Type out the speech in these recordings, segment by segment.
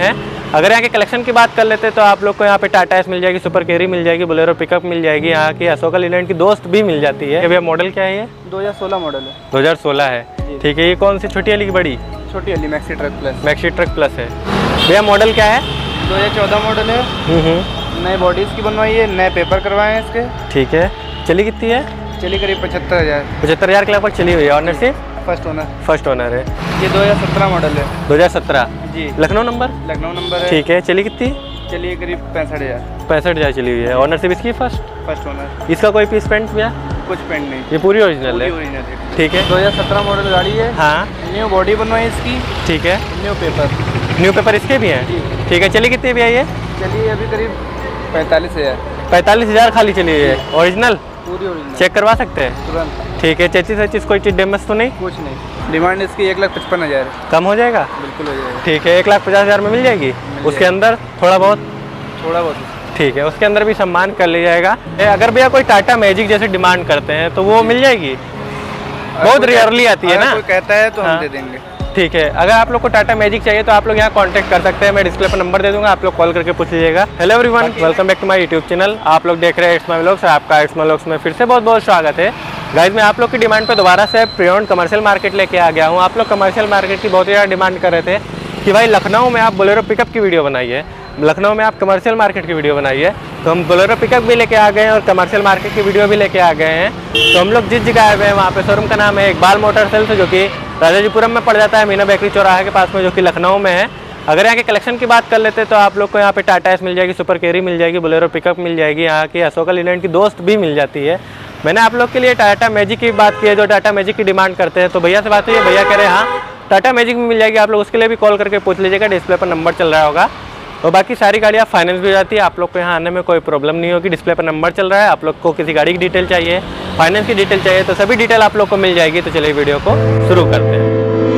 हैं। अगर यहाँ के कलेक्शन की बात कर लेते हैं तो आप लोग को यहाँ पे टाटा एस मिल जाएगी, सुपर कैरी मिल जाएगी, बोलेरो पिकअप मिल जाएगी, यहाँ की अशोका लीलैंड की दोस्त भी मिल जाती है। भैया मॉडल क्या है ये? 2016 मॉडल है। 2016 है, ठीक है। ये कौन सी, छोटी वाली की बड़ी? छोटी वाली maxi truck plus. Maxi truck plus है। भैया मॉडल क्या है? 2014 मॉडल है। नए बॉडी इसकी बनवाई है, नए पेपर करवाए हैं इसके। ठीक है। चली कितनी है? चली करीब 75,000। 75,000 के लगभग चली हुई है। ऑनरशिप? फर्स्ट ओनर है। ये 2017 मॉडल है। 2017 जी। लखनऊ नंबर? लखनऊ नंबर है। ठीक है। चली कितनी? चलिए करीब 65,000। 65,000 चली हुई है। ऑनरशिप इसकी फर्स्ट ओनर। इसका कोई पीस पेंट भैया? कुछ पेंट नहीं, ये पूरी ओरिजिनल है। ठीक है। 2017 मॉडल गाड़ी है। हाँ। न्यू बॉडी बनवाई इसकी। ठीक है। न्यू पेपर इसके भी हैं? ठीक है। चली कितनी भैया ये? चलिए अभी करीब 45,000। 45,000 खाली चली हुई है। ओरिजिनल? पूरी ओरिजिनल। चेक करवा सकते हैं तुरंत। ठीक है। चेचिस कोई चीज डैमेज तो नहीं? कुछ नहीं। डिमांड इसकी 1,55,000। कम हो जाएगा? बिल्कुल हो जाएगा। ठीक है। 1,50,000 में मिल जाएगी। उसके अंदर थोड़ा बहुत ठीक है, उसके अंदर भी सम्मान कर लिया जाएगा। अगर भैया कोई टाटा मैजिक जैसे डिमांड करते हैं तो वो मिल जाएगी? बहुत रेयरली आती है ना। कोई कहता है तो हम दे देंगे। ठीक है। अगर आप लोग को टाटा मैजिक चाहिए तो आप लोग यहाँ कांटेक्ट कर सकते हैं। मैं डिस्प्ले पर नंबर दे दूंगा, आप लोग कॉल करके पूछ लीजिएगा। Hello everyone, welcome back to my YouTube channel. आप लोग देख रहे हैं इट्स माय व्लॉग्स। आपका इट्स माय व्लॉग्स में फिर से बहुत बहुत स्वागत है। गाइस, मैं आप लोग की डिमांड पे दोबारा से प्रियोन कमर्शियल मार्केट लेके आ गया हूँ। आप लोग कमर्शियल मार्केट की बहुत ज़्यादा डिमांड कर रहे थे कि भाई लखनऊ में आप बोलेरो पिकअप की वीडियो बनाइए, लखनऊ में आप कमर्शियल मार्केट की वीडियो बनाइए। तो हम बोलेरो पिकअप भी लेके आ गए हैं और कमर्शियल मार्केट की वीडियो भी लेके आ गए हैं। तो हम लोग जिस जगह आए हुए हैं वहाँ पे शोरूम का नाम है इकबाल मोटर सेल्स, जो कि राजाजीपुरम में पड़ जाता है, मीना बेकरी चौराहे के पास में, जो कि लखनऊ में है। अगर यहाँ के कलेक्शन की बात कर लेते हैं तो आप लोग को यहाँ पे टाटा एस मिल जाएगी, सुपर कैरी मिल जाएगी, बोलेरो पिकअप मिल जाएगी, यहाँ की अशोका लीलैंड की दोस्त भी मिल जाती है। मैंने आप लोग के लिए टाटा मैजिक की बात की है, जो टाटा मैजिक की डिमांड करते हैं। तो भैया से बात हुई है, भैया कह रहे हैं हाँ टाटा मैजिक में मिल जाएगी। आप लोग उसके लिए भी कॉल करके पूछ लीजिएगा, डिस्प्ले पर नंबर चल रहा होगा। और बाकी सारी गाड़ियाँ फाइनेंस भी हो जाती है। आप लोग को यहाँ आने में कोई प्रॉब्लम नहीं होगी। डिस्प्ले पर नंबर चल रहा है। आप लोग को किसी गाड़ी की डिटेल चाहिए, फाइनेंस की डिटेल चाहिए, तो सभी डिटेल आप लोग को मिल जाएगी। तो चलिए वीडियो को शुरू करते हैं।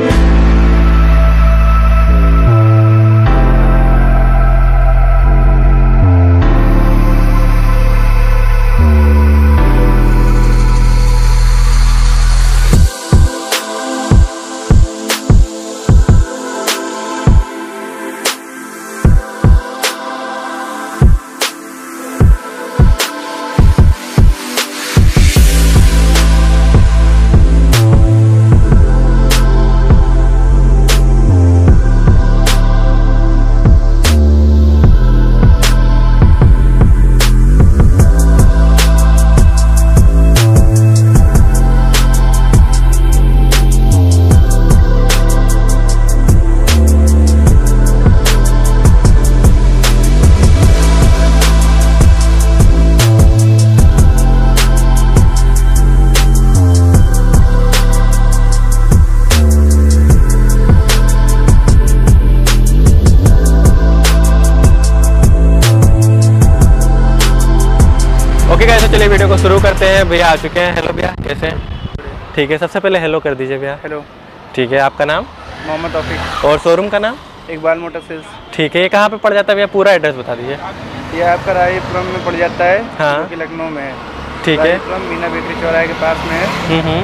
ओके गाइस, तो चलिए वीडियो को शुरू करते हैं। भैया आ चुके हैं। हेलो भैया, कैसे हैं? ठीक है, सबसे पहले हेलो कर दीजिए भैया। हेलो। ठीक है, आपका नाम? मोहम्मद तौफीक। और शोरूम का नाम? Iqbal motor sales. ठीक है, ये कहाँ पे पड़ जाता है भैया? पूरा एड्रेस बता दीजिए। ये आपका राजाजीपुरम में पड़ जाता है। हाँ। जो कि लखनऊ में है। ठीक है। मीना बेकरी चौराहे के पास में है।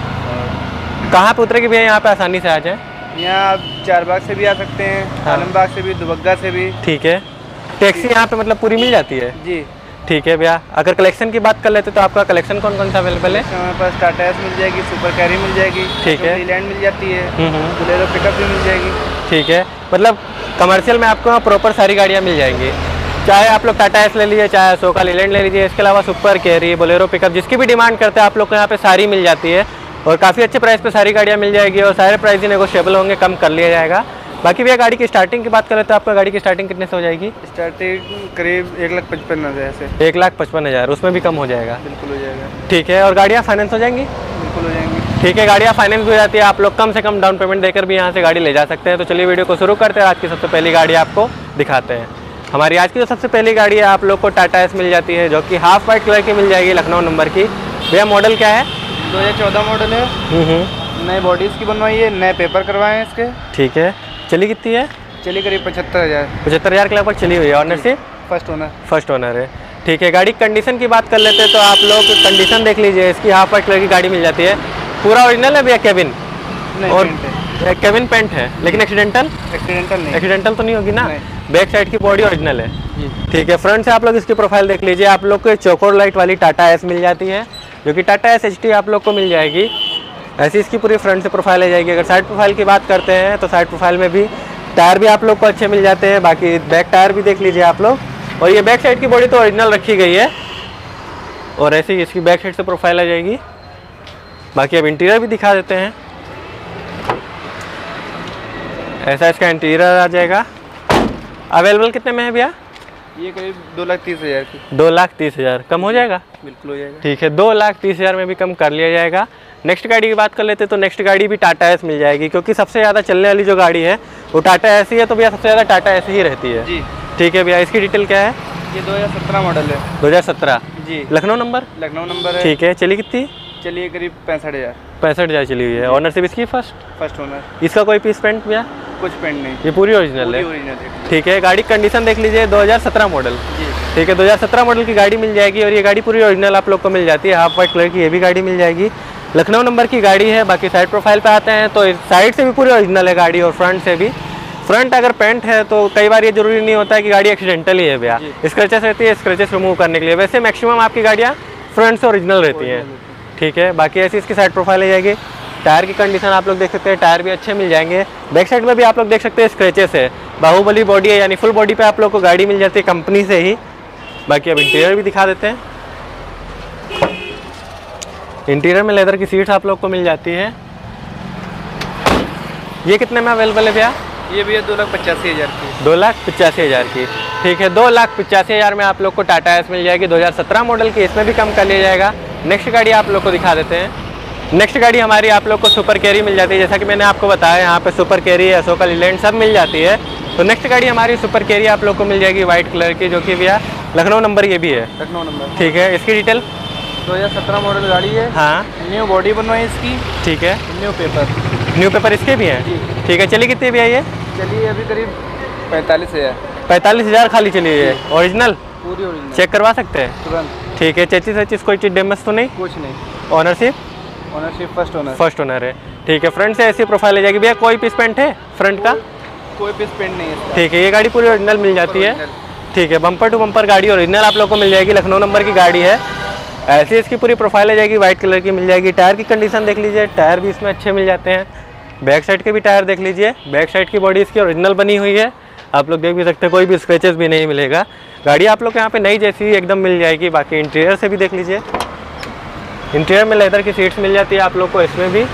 कहाँ पे उतरे कि भैया यहाँ पे आसानी से आ जाए? यहाँ आप चारबाग से भी आ सकते हैं, आलमबाग से भी, दुबग्गा से भी। ठीक है। टैक्सी यहाँ पे मतलब पूरी मिल जाती है? जी। ठीक है भैया, अगर कलेक्शन की बात कर लेते तो आपका कलेक्शन कौन कौन सा अवेलेबल है? हमारे पास टाटा एस मिल जाएगी, सुपर कैरी मिल जाएगी, ठीक है, लीलैंड मिल जाती है, बोलेरो पिकअप भी मिल जाएगी। ठीक है, मतलब कमर्शियल में आपको प्रॉपर सारी गाड़ियाँ मिल जाएंगी। चाहे आप लोग टाटा एस ले लीजिए, चाहे अशोका लीलैंड ले लीजिए, इसके अलावा सुपर कैरी, बोलेरो पिकअप, जिसकी भी डिमांड करते हैं आप लोग को यहाँ पे सारी मिल जाती है। और काफ़ी अच्छे प्राइस पे सारी गाड़ियाँ मिल जाएगी और सारे प्राइस ही नेगोशिएबल होंगे, कम कर लिया जाएगा। बाकी भैया गाड़ी की स्टार्टिंग की बात करें तो आपका गाड़ी की स्टार्टिंग कितने से हो जाएगी? स्टार्टिंग करीब 1,55,000 से। 1,55,000, उसमें भी कम हो जाएगा? बिल्कुल हो जाएगा। ठीक है। और गाड़ियाँ फाइनेंस हो जाएंगी? बिल्कुल हो जाएंगी। ठीक है, गाड़ियाँ फाइनेंस भी हो जाती है। आप लोग कम से कम डाउन पेमेंट देकर भी यहाँ से गाड़ी ले जा सकते हैं। तो चलिए वीडियो को शुरू करते हैं। आज की सबसे पहली गाड़ी आपको दिखाते हैं। हमारी आज की जो सबसे पहली गाड़ी है आप लोग को टाटा एस मिल जाती है, जो कि हाफ वाइट कलर की मिल जाएगी, लखनऊ नंबर की। भैया मॉडल क्या है? 2014 मॉडल है। नए बॉडी इसकी बनवाई है, नए पेपर करवाए हैं इसके। ठीक है। चली कितनी है? चली करीब 75,000। 75,000 के लगभग चली हुई है। ऑनरशिप? फर्स्ट ओनर है। ठीक है। गाड़ी कंडीशन की बात कर लेते हैं तो आप लोग कंडीशन देख लीजिए। इसकी हाफ वाइट कलर की गाड़ी मिल जाती है। पूरा ओरिजिनल है भैया? केबिन नहीं, और पेंट है। केबिन पेंट है, लेकिन एक्सीडेंटल एक्सीडेंटल तो नहीं होगी ना? नहीं। बैक साइड की बॉडी ओरिजिनल है। जी। ठीक है, फ्रंट से आप लोग इसकी प्रोफाइल देख लीजिए। आप लोग को चौकोर लाइट वाली टाटा एस मिल जाती है, जो कि टाटा एस HT आप लोग को मिल जाएगी। ऐसी इसकी पूरी फ्रंट से प्रोफाइल आ जाएगी। अगर साइड प्रोफाइल की बात करते हैं तो साइड प्रोफाइल में भी टायर भी आप लोग को अच्छे मिल जाते हैं। बाकी बैक टायर भी देख लीजिए आप लोग। और ये बैक साइड की बॉडी तो ओरिजिनल रखी गई है, और ऐसे ही इसकी बैक साइड से प्रोफाइल आ जाएगी। बाकी अब इंटीरियर भी दिखा देते हैं। ऐसा इसका इंटीरियर आ जाएगा। अवेलेबल कितने में है भैया? ये करीब 2,30,000 की। 2,30,000 कम हो जाएगा? बिल्कुल हो जाएगा। ठीक है, 2,30,000 में भी कम कर लिया जाएगा। नेक्स्ट गाड़ी की बात कर लेते हैं तो नेक्स्ट गाड़ी भी टाटा एस मिल जाएगी, क्योंकि सबसे ज़्यादा चलने वाली जो गाड़ी है वो टाटा एस ही है। तो भैया सबसे ज़्यादा टाटा एस ही रहती है जी। ठीक है भैया, इसकी डिटेल क्या है? ये 2017 मॉडल है। 2017 जी। लखनऊ नंबर? लखनऊ नंबर है। ठीक है, चली कितनी? चलिए करीब 65,000। 65,000 चली हुई है। ऑनरशिप इसकी फर्स्ट ओनर। इसका कोई पीस पेंट भैया? कुछ पेंट नहीं, ये पूरी ओरिजिनल है। ओरिजिनल है। ठीक है, गाड़ी कंडीशन देख लीजिए, 2017 मॉडल। जी। ठीक है, 2017 मॉडल की गाड़ी मिल जाएगी, और ये गाड़ी पूरी ओरिजिनल आप लोग को मिल जाती है। हाफ वाइट कलर की ये भी गाड़ी मिल जाएगी। लखनऊ नंबर की गाड़ी है। बाकी साइड प्रोफाइल पे आते हैं तो साइड से भी पूरी ओरिजिनल है गाड़ी, और फ्रंट से भी। फ्रंट अगर पेंट है तो कई बार ये जरूरी नहीं होता है कि गाड़ी एक्सीडेंटल ही है भैया, स्क्रैचेस रहती है, स्क्रैचेस रिमूव करने के लिए। वैसे मैक्सिमम आपकी गाड़ियाँ फ्रंट से ओरिजिनल रहती हैं। ठीक है, बाकी ऐसी इसकी साइड प्रोफाइल आ जाएगी। टायर की कंडीशन आप लोग देख सकते हैं, टायर भी अच्छे मिल जाएंगे। बैक साइड में भी आप लोग देख सकते हैं स्क्रैचेस है। बाहुबली बॉडी है, यानी फुल बॉडी पे आप लोग को गाड़ी मिल जाती है कंपनी से ही। बाकी अब इंटीरियर भी दिखा देते हैं। इंटीरियर में लेदर की सीट्स आप लोग को मिल जाती है। ये कितने में अवेलेबल है भैया? ये भैया 2,85,000 की। 2,85,000 की। ठीक है, 2,85,000 में आप लोग को टाटा एस मिल जाएगी, 2017 मॉडल की। इसमें भी कम कर लिया जाएगा। नेक्स्ट गाड़ी आप लोग को दिखा देते हैं। नेक्स्ट गाड़ी हमारी आप लोग को सुपर कैरी मिल जाती है। जैसा कि मैंने आपको बताया, यहाँ पे सुपर कैरी, अशोका लीलैंड सब मिल जाती है। तो नेक्स्ट गाड़ी हमारी सुपर कैरी आप लोग को मिल जाएगी वाइट कलर की, जो कि भैया लखनऊ नंबर ये भी है। लखनऊ नंबर। ठीक है, इसकी डिटेल? 2017 मॉडल गाड़ी है। हाँ। न्यू बॉडी बनवाई इसकी। ठीक है, न्यू पेपर इसके भी हैं? ठीक है, चली कितनी भैया ये? चलिए अभी करीब 45,000। 45,000 खाली चली है। ओरिजिनल? पूरी ओरिजिनल। चेक करवा सकते हैं तुरंत। ठीक है, चेचिस कोई चीज़ डैमेज तो नहीं? कुछ नहीं। ऑनरशिप? ऑनरशिप फर्स्ट ओनर है। ठीक है, फ्रंट से ऐसी प्रोफाइल आ जाएगी भैया। कोई पीस पेंट है फ्रंट का? कोई पीस पेंट नहीं है। ठीक है, ये गाड़ी पूरी ओरिजिनल मिल जाती है। ठीक है, बम्पर टू बम्पर गाड़ी ओरिजिनल आप लोग को मिल जाएगी। लखनऊ नंबर की गाड़ी है। ऐसी इसकी पूरी प्रोफाइल आ जाएगी, वाइट कलर की मिल जाएगी। टायर की कंडीशन देख लीजिए, टायर भी इसमें अच्छे मिल जाते हैं। बैक साइड के भी टायर देख लीजिए। बैक साइड की बॉडी इसकी ओरिजिनल बनी हुई है, आप लोग देख भी सकते हैं। कोई भी स्क्रैचेस भी नहीं मिलेगा। गाड़ी आप लोग को यहाँ पे नई जैसी एकदम मिल जाएगी। बाकी इंटीरियर से भी देख लीजिए। इंटीरियर में लेदर की सीट्स मिल जाती है आप लोग को इसमें भी।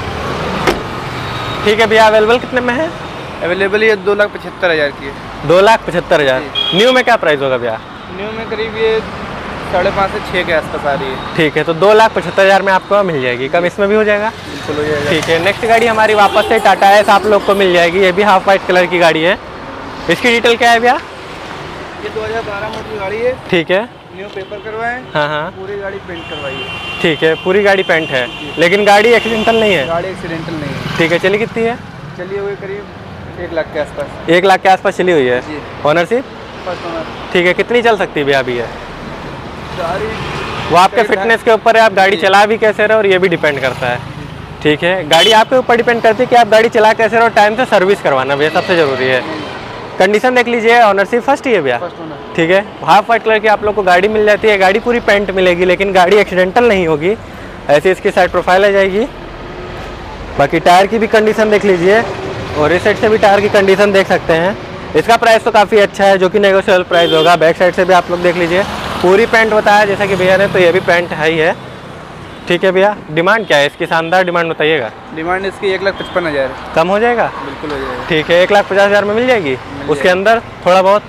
ठीक है भैया, अवेलेबल कितने में है? अवेलेबल ये 2,75,000 की है। 2,75,000। न्यू में क्या प्राइस होगा भैया? न्यू में करीब ये 5.5 से 6 के आसपास आ रही है। ठीक है, तो 2,75,000 में आपको मिल जाएगी। कम इसमें भी हो जाएगा? बिल्कुल हो जाएगा। ठीक है, नेक्स्ट गाड़ी हमारी वापस से टाटा एस आप लोग को मिल जाएगी। ये भी हाफ वाइट कलर की गाड़ी है। इसकी डिटेल क्या है भैया? ये 2012 मॉडल की गाड़ी है। ठीक है, न्यू पेपर करवाए। हाँ। पूरी गाड़ी पेंट करवाई है। ठीक है, पूरी गाड़ी पेंट है, लेकिन गाड़ी एक्सीडेंटल नहीं है? गाड़ी एक्सीडेंटल नहीं है। ठीक है, चली कितनी है? चलिए हुई करीब 1 लाख के आसपास। 1 लाख के आसपास चली हुई है। ऑनरशिप? First owner. ठीक है, कितनी चल सकती है भैया अभी है? गाड़ी वो आपके फिटनेस के ऊपर है, आप गाड़ी चला भी कैसे रहे और ये भी डिपेंड करता है। ठीक है, गाड़ी आपके ऊपर डिपेंड करती है कि आप गाड़ी चला कैसे रहे और टाइम से सर्विस करवाना भैया सबसे ज़रूरी है। कंडीशन देख लीजिए, ऑनरशिप फर्स्ट ही है भैया। ठीक है, हाफ वाइट कलर की आप लोग को गाड़ी मिल जाती है। गाड़ी पूरी पेंट मिलेगी, लेकिन गाड़ी एक्सीडेंटल नहीं होगी। ऐसी इसकी साइड प्रोफाइल आ जाएगी। बाकी टायर की भी कंडीशन देख लीजिए, और इस साइड से भी टायर की कंडीशन देख सकते हैं। इसका प्राइस तो काफ़ी अच्छा है, जो कि नेगोशिएबल प्राइस होगा। बैक साइड से भी आप लोग देख लीजिए, पूरी पेंट बताया जैसा कि भैया ने, तो ये भी पेंट है ही है। ठीक है भैया, डिमांड क्या है इसकी? शानदार डिमांड बताइएगा। डिमांड इसकी 1,55,000। कम हो जाएगा? बिल्कुल हो जाएगा। ठीक है, 1,50,000 में मिल जाएगी। उसके अंदर थोड़ा बहुत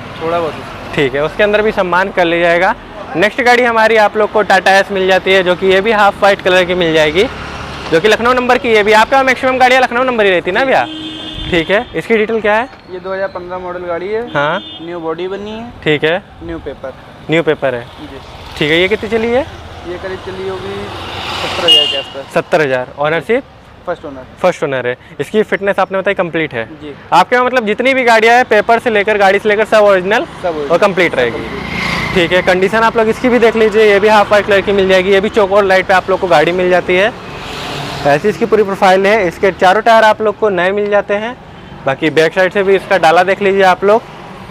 ठीक है, उसके अंदर भी सम्मान कर लिया जाएगा। नेक्स्ट गाड़ी हमारी आप लोग को टाटा एस मिल जाती है, जो कि ये भी हाफ वाइट कलर की मिल जाएगी, जो कि लखनऊ नंबर की है। भी आपके मैक्सिमम गाड़ियाँ लखनऊ नंबर ही रहती है ना भैया? ठीक है, इसकी डिटेल क्या है? ये 2015 मॉडल गाड़ी है। हाँ। न्यू बॉडी बनी है। ठीक है, न्यू पेपर है जी। ठीक है, ये कितनी चली है? ये करीब चली होगी 70,000 के आसपास। 70,000। ऑनरशिप? फर्स्ट ओनर है। इसकी फिटनेस आपने बताई कंप्लीट है जी। आपके यहाँ मतलब जितनी भी गाड़ियाँ हैं, पेपर से लेकर गाड़ी से लेकर सब ओरिजिनल और कंप्लीट रहेगी। ठीक है, कंडीशन आप लोग इसकी भी देख लीजिए। ये भी हाफ वाइट कलर की मिल जाएगी। ये भी चौकोर लाइट पे आप लोग को गाड़ी मिल जाती है। ऐसी इसकी पूरी प्रोफाइल है। इसके चारों टायर आप लोग को नए मिल जाते हैं। बाकी बैक साइड से भी इसका डाला देख लीजिए आप लोग।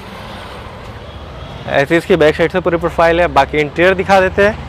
ऐसी इसकी बैक साइड से पूरी प्रोफाइल है। बाकी इंटीरियर दिखा देते हैं।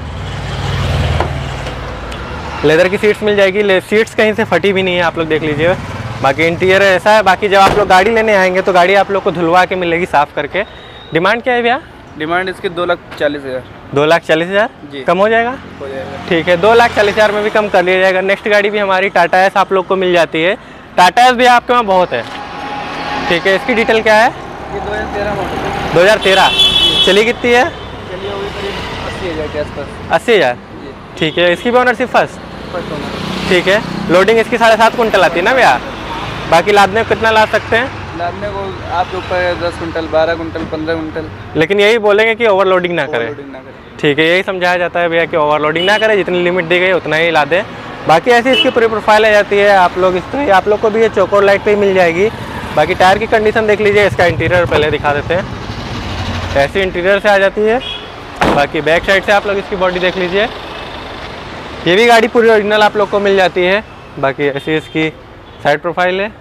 लेदर की सीट्स मिल जाएगी, सीट्स कहीं से फटी भी नहीं है, आप लोग देख लीजिए। बाकी इंटीरियर ऐसा है। बाकी जब आप लोग गाड़ी लेने आएंगे तो गाड़ी आप लोग को धुलवा के मिलेगी साफ़ करके। डिमांड क्या है भैया? डिमांड इसकी 2,40,000। 2,40,000 कम हो जाएगा? हो जाएगा। ठीक है, 2,40,000 में भी कम कर लिया जाएगा। नेक्स्ट गाड़ी भी हमारी टाटा एस आप लोग को मिल जाती है। टाटा एस भी आपके वहाँ बहुत है। ठीक है, इसकी डिटेल क्या है? ये 2013 मॉडल। 2013 चली कितनी है? चलिए होगी करीब 80,000 के आसपास। 80,000। ठीक है, इसकी भी ऑनरशिप फर्स्ट ओनर। ठीक है। लोडिंग इसकी 7.5 कुंटल आती है ना भैया? बाकी लादने को कितना ला सकते हैं? लादने को आपके ऊपर है, 10 कुंटल, 12 कुंटल, 15 कुंटल। लेकिन यही बोलेंगे कि ओवरलोडिंग ना करें। लोडिंग ना करें। ठीक है, यही समझाया जाता है भैया कि ओवरलोडिंग ना करें, जितनी लिमिट दी गई उतना ही ला दें। बाकी ऐसी इसकी पूरी प्रोफाइल आ जाती है। आप लोग इस तरह आप लोग को भी ये चौकोर लाइट पे ही मिल जाएगी। बाकी टायर की कंडीशन देख लीजिए। इसका इंटीरियर पहले दिखा देते हैं। ऐसी इंटीरियर से आ जाती है। बाकी बैक साइड से आप लोग इसकी बॉडी देख लीजिए। ये भी गाड़ी पूरी ओरिजिनल आप लोग को मिल जाती है। बाकी ऐसी इसकी साइड प्रोफाइल है।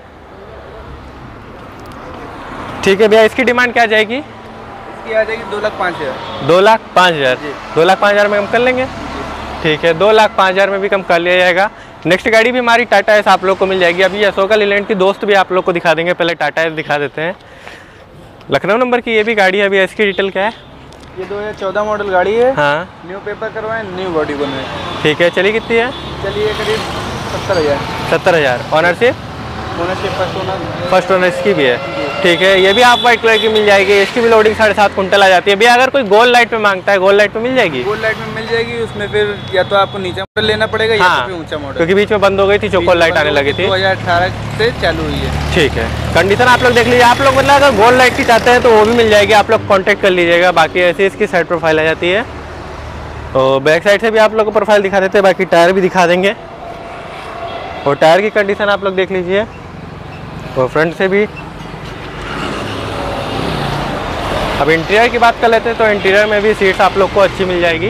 ठीक है भैया, इसकी डिमांड क्या जाएगी? इसकी आ जाएगी 2,05,000। 2,05,000। 2,05,000 में कम कर लेंगे? ठीक है, 2,05,000 में भी कम कर लिया जाएगा। नेक्स्ट गाड़ी भी हमारी टाटा एस आप लोग को मिल जाएगी। अभी अशोका लीलैंड की दोस्त भी आप लोग को दिखा देंगे। पहले टाटा एस दिखा देते हैं। लखनऊ नंबर की ये भी गाड़ी है। अभी इसकी डिटेल क्या है? ये 2014 मॉडल गाड़ी है। हाँ, न्यू पेपर करवाएं, न्यू बॉडी बनवाएं। ठीक है। चली कितनी है? चलिए करीब 70,000। 70,000। Ownership? Ownership first owner. First owner इसकी भी है। ठीक है, ये भी आप वाइट कलर की मिल जाएगी। इसकी भी लोडिंग 7.5 कुंटल आ जाती है। भैया अगर कोई गोल्ड लाइट में मांगता है, गोल्ड लाइट में मिल जाएगी? गोल्ड लाइट में मिल जाएगी। उसमें फिर या तो आपको नीचे मॉडल लेना पड़ेगा या तो फिर ऊंचा मॉडल, क्योंकि बीच में बंद हो गई थी, चौकोर लाइट आने लगी थी। 2018 से चालू हुई है। ठीक है, कंडीशन आप लोग देख लीजिए। आप लोग मतलब अगर गोल्ड लाइट की चाहते हैं तो वो भी मिल जाएगी, आप लोग कांटेक्ट कर लीजिएगा। बाकी ऐसी इसकी साइड प्रोफाइल आ जाती है। तो बैक साइड से भी आप लोग को प्रोफाइल दिखा देते हैं। बाकी टायर भी दिखा देंगे। और टायर की कंडीशन आप लोग देख लीजिए। और फ्रंट से भी। अब इंटीरियर की बात कर लेते हैं तो इंटीरियर में भी सीट्स आप लोग को अच्छी मिल जाएगी।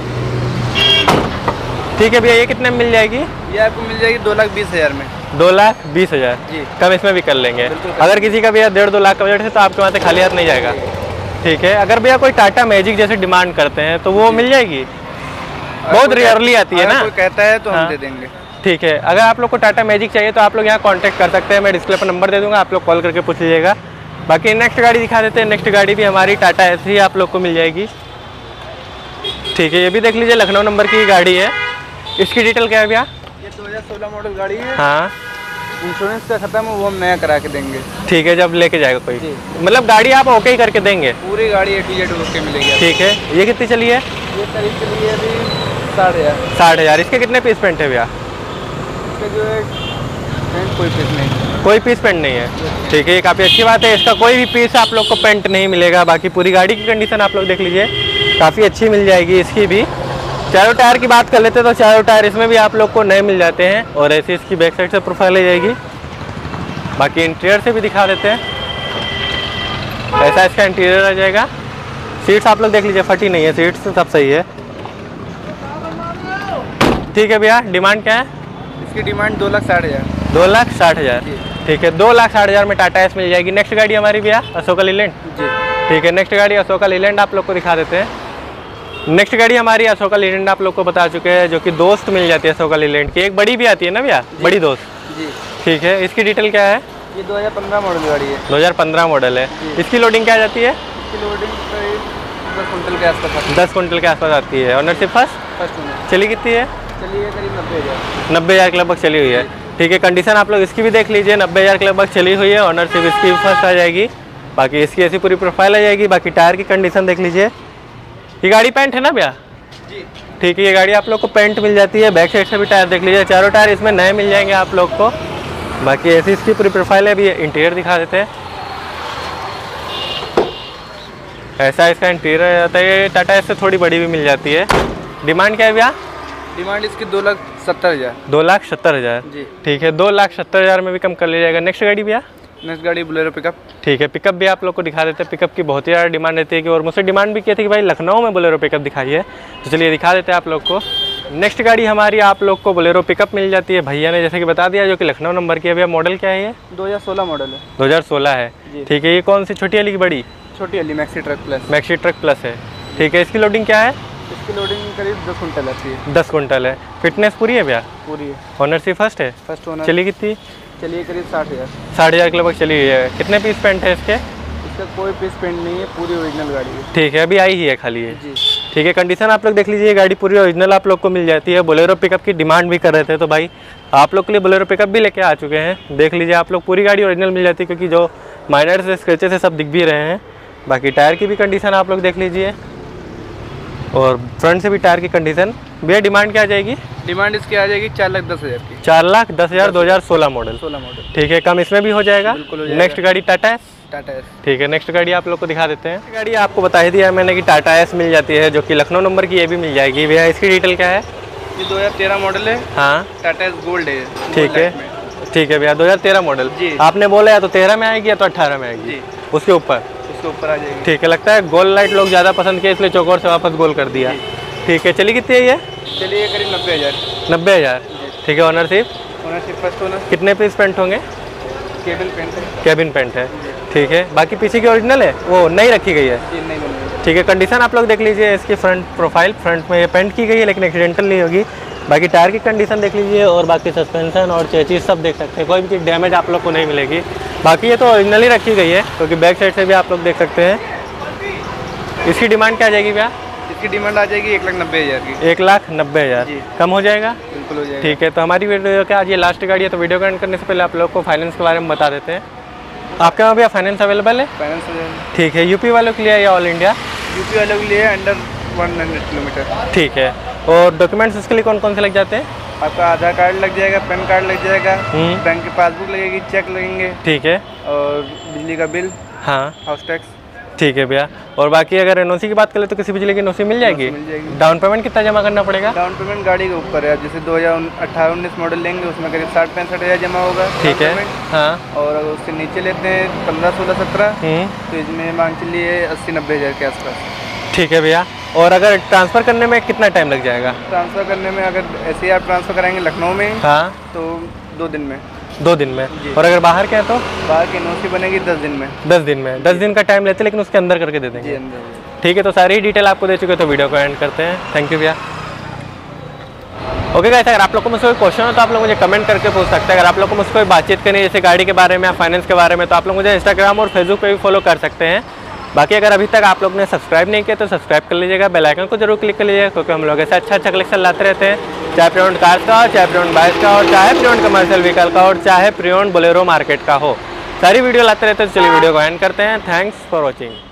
ठीक है भैया, ये कितने में मिल जाएगी? ये आपको मिल जाएगी 2,20,000 में। 2,20,000 जी। कम इसमें भी कर लेंगे। बिल्कुल। अगर किसी का भैया 1.5-2 लाख का बजट है तो आपके वहाँ से खाली हाथ नहीं जाएगा। ठीक है। अगर भैया कोई टाटा मैजिक जैसे डिमांड करते हैं तो वो मिल जाएगी? बहुत रेयरली आती है ना। कोई कहता है तो हम दे देंगे। ठीक है, अगर आप लोग को टाटा मैजिक चाहिए तो आप लोग यहाँ कांटेक्ट कर सकते हैं। मैं डिस्प्ले पर नंबर दे दूँगा, आप लोग कॉल करके पूछ लीजिएगा। बाकी नेक्स्ट गाड़ी दिखा देते हैं। नेक्स्ट गाड़ी भी हमारी टाटा एस ही आप लोग को मिल जाएगी। ठीक है, ये भी देख लीजिए। लखनऊ नंबर की गाड़ी है। इसकी डिटेल क्या है भैया? ये 2016 मॉडल गाड़ी है। हाँ, इंश्योरेंस का खत्म है, वो हम नया करा के देंगे। ठीक है, जब लेके जाएगा कोई। जी। मतलब गाड़ी आप ओके ही करके देंगे? पूरी गाड़ी A to Z ओके मिलेगी। ठीक है, ये कितनी चली है? ये करीब चली है अभी 60,000। 60,000। इसके कितने पीस पेंट है भैया? इसका जो है कोई पीस नहीं, कोई पीस पेंट नहीं है। ठीक है, ये काफ़ी अच्छी बात है। इसका कोई भी पीस आप लोग को पेंट नहीं मिलेगा। बाकी पूरी गाड़ी की कंडीशन आप लोग देख लीजिए, काफ़ी अच्छी मिल जाएगी इसकी भी। चारों टायर की बात कर लेते हैं तो चारों टायर इसमें भी आप लोग को नए मिल जाते हैं। और ऐसी इसकी बैक साइड से प्रोफाइल आ जाएगी। बाकी इंटीरियर से भी दिखा देते हैं। ऐसा इसका इंटीरियर आ जाएगा। सीट्स आप लोग देख लीजिए, फटी नहीं है, सीट्स सब सही है। ठीक है भैया, डिमांड क्या है? इसकी डिमांड 2,60,000। 2,60,000। ठीक है, 2,60,000 में टाटा एस मिल जाएगी। नेक्स्ट गाड़ी हमारी भैया अशोका लीलैंड। जी। ठीक है, नेक्स्ट गाड़ी अशोका लीलैंड आप लोग को दिखा देते हैं। नेक्स्ट गाड़ी हमारी अशोका लीलैंड आप लोग को बता चुके हैं, जो कि दोस्त मिल जाती है अशोका लीलैंड की। एक बड़ी भी आती है ना भैया, बड़ी दोस्त। जी। ठीक है, इसकी डिटेल क्या है? ये 2015 मॉडल गाड़ी है। 2015 मॉडल है। इसकी लोडिंग क्या जाती है? इसकी लोडिंग करीब 10 कुंटल के आसपास आती है। 10 कुंटल के आसपास आती है। Ownership first owner. चली कितनी है? चलिए करीब 90,000। 90,000 के लगभग चली हुई है। ठीक है, कंडीशन आप लोग इसकी भी देख लीजिए। 90,000 के लगभग चली हुई है। ऑनरशिप इसकी फर्स्ट आ जाएगी। बाकी इसकी ऐसी पूरी प्रोफाइल आ जाएगी। बाकी टायर की कंडीशन देख लीजिए। ये गाड़ी पेंट है ना भैया? जी। ठीक है, ये गाड़ी आप लोग को पेंट मिल जाती है। बैक साइड से भी टायर देख लीजिए। चारों टायर इसमें नए मिल जाएंगे आप लोग को। बाकी ऐसी इसकी पूरी प्रोफाइल है। अभी इंटीरियर दिखा देते हैं। ऐसा इसका इंटीरियर आ जाता है। टाटा इससे थोड़ी बड़ी भी मिल जाती है। डिमांड क्या है भैया? डिमांड इसकी 2,70,000। 2,70,000। जी। ठीक है, 2,70,000 में भी कम कर लिया जाएगा। नेक्स्ट गाड़ी भैया? नेक्स्ट गाड़ी बोलेरो पिकअप। ठीक है, पिकअप भी आप लोग को दिखा देते हैं। पिकअप की बहुत ही ज़्यादा डिमांड रहती है कि और मुझसे डिमांड भी की थी कि भाई लखनऊ में बोलेरो पिकअप दिखाइए। तो चलिए दिखा देते हैं आप लोग को। नेक्स्ट गाड़ी हमारी आप लोग को बोलेरो पिकअप मिल जाती है, भैया ने जैसे कि बता दिया, जो कि लखनऊ नंबर की है। भैया मॉडल क्या है ये? 2016 मॉडल है। 2016 है, ठीक है। ये कौन सी, छोटी वाली की बड़ी? छोटी वाली maxi truck plus. Maxi truck plus है, ठीक है। इसकी लोडिंग क्या है? इसकी लोडिंग करीब 10 कुंटल आती है। 10 कुंटल है। फिटनेस पूरी है भैया? पूरी है। ऑनरशिप फर्स्ट है? First owner. चली कितनी? चलिए करीब 60,000। 60,000 के लगभग चली हुई है। कितने पीस पेंट है इसके? इसका कोई पीस पेंट नहीं है, पूरी ओरिजिनल गाड़ी है। ठीक है, अभी आई ही है खाली है जी। ठीक है। कंडीशन आप लोग देख लीजिए, गाड़ी पूरी ओरिजिनल आप लोग को मिल जाती है। बोलेरो पिकअप की डिमांड भी कर रहे थे, तो भाई आप लोग के लिए बोलेरो पिकअप भी लेके आ चुके हैं। देख लीजिए आप लोग, पूरी गाड़ी ओरिजिनल मिल जाती है, क्योंकि जो माइनर से स्क्रैचेस से सब दिख भी रहे हैं। बाकी टायर की भी कंडीशन आप लोग देख लीजिए, और फ्रंट से भी टायर की कंडीशन। भैया डिमांड क्या आ जाएगी? डिमांड इसकी आ जाएगी 4,10,000 की। 4,10,000 2016 मॉडल। 16 मॉडल। ठीक है, कम इसमें भी हो जाएगा। बिल्कुल हो जाएगा। नेक्स्ट गाड़ी टाटा एस। टाटा एस। ठीक है, नेक्स्ट गाड़ी आप लोग को दिखा देते हैं। गाड़ी आपको बता ही दिया है मैंने कि टाटा एस मिल जाती है, जो कि लखनऊ नंबर की, ये भी मिल जाएगी। भैया इसकी डिटेल क्या है? ये 2013 मॉडल है। हाँ, टाटा एस गोल्ड है। ठीक है। ठीक है भैया, 2013 मॉडल जी। आपने बोला या तो 13 में आएगी या तो 18 में आएगी जी। उसके ऊपर। उसके ऊपर आ जाएगी। ठीक है, लगता है गोल्ड लाइट लोग ज़्यादा पसंद किए, इसलिए चौकोर से वापस गोल कर दिया। ठीक है, चली कितनी है ये? चलिए करीब 90,000। 90,000। ठीक है। ऑनरशिप? Ownership first owner. कितने पीस पेंट होंगे? केबिन पेंट है। कैबिन पेंट है, ठीक है। बाकी पीछे की ओरिजिनल है, वो नई रखी गई है। ये नहीं बनी। ठीक है। कंडीशन आप लोग देख लीजिए, इसकी फ्रंट प्रोफाइल, फ्रंट में ये पेंट की गई है, लेकिन एक्सीडेंटल नहीं होगी। बाकी टायर की कंडीशन देख लीजिए, और बाकी सस्पेंशन और चेचिस सब देख सकते हैं, कोई भी चीज़ डैमेज आप लोग को नहीं मिलेगी। बाकी ये तो ओरिजिनल ही रखी गई है, क्योंकि बैक साइड से भी आप लोग देख सकते हैं। इसकी डिमांड क्या आ जाएगी भैया? इसकी डिमांड आ जाएगी 1,90,000 की। 1,90,000। कम हो जाएगा? बिल्कुल हो जाएगा। ठीक है। तो हमारी वीडियो क्या, आज ये लास्ट गाड़ी है, तो वीडियो को एंड करने से पहले आप लोग को फाइनेंस के बारे में बता देते हैं। आपके वहाँ भैया फाइनेंस अवेलेबल है? फाइनेंस हो जाएगा। ठीक है। यूपी वालों के लिए या ऑल इंडिया? यूपी वालों के लिए अंडर 100 किलोमीटर। ठीक है। और डॉक्यूमेंट्स इसके लिए कौन कौन से लग जाते हैं? आपका आधार कार्ड लग जाएगा, पैन कार्ड लग जाएगा, बैंक की पासबुक लगेगी, चेक लगेंगे, ठीक है, और बिजली का बिल, हाँ, हाउस टैक्स। ठीक है भैया। और बाकी अगर एनओसी की बात करें तो किसी बिजली की एनओसी मिल जाएगी? मिल जाएगी। डाउन पेमेंट कितना जमा करना पड़ेगा? डाउन पेमेंट गाड़ी के ऊपर है। जैसे 2018-19 मॉडल लेंगे, उसमें करीब 60-65 जमा होगा। ठीक है, हाँ। और अगर उससे नीचे लेते हैं 15-16-17, तो इसमें मांग चलिए 80-90 के आसपास। ठीक है भैया। और अगर ट्रांसफ़र करने में कितना टाइम लग जाएगा? ट्रांसफ़र करने में अगर ऐसे ही आप ट्रांसफ़र कराएंगे लखनऊ में, हाँ, तो 2 दिन में। 2 दिन में। और अगर बाहर क्या है तो? बाहर की एनओसी बनेगी 10 दिन में। 10 दिन में। 10 दिन का टाइम लेते, लेकिन उसके अंदर करके दे देंगे। ठीक है। तो सारी ही डिटेल आपको दे चुके, तो वीडियो को एंड करते हैं। थैंक यू भैया। ओके गाइस, अगर आप लोग को मुझसे कोई क्वेश्चन हो तो आप लोग मुझे कमेंट करके पूछ सकते हैं। अगर आप लोग को मुझसे कोई बातचीत करनी है जैसे गाड़ी के बारे में या फाइनेंस के बारे में, तो आप लोग मुझे इंस्टाग्राम और फेसबुक पे भी फॉलो कर सकते हैं। बाकी अगर अभी तक आप लोग ने सब्सक्राइब नहीं किया तो सब्सक्राइब कर लीजिएगा, बेल आइकन को जरूर क्लिक कर लीजिएगा, क्योंकि हम लोग ऐसा अच्छा कलेक्शन लाते रहते हैं, चाहे प्रियोन कार्स का हो, चाहे प्रियोन बाइक्स का हो, चाहे प्रियोन कमर्शियल व्हीकल का हो, चाहे प्रियोन बोलेरो मार्केट का हो, सारी वीडियो लाते रहते हैं। तो चलिए वीडियो को एंड करते हैं। Thanks for watching.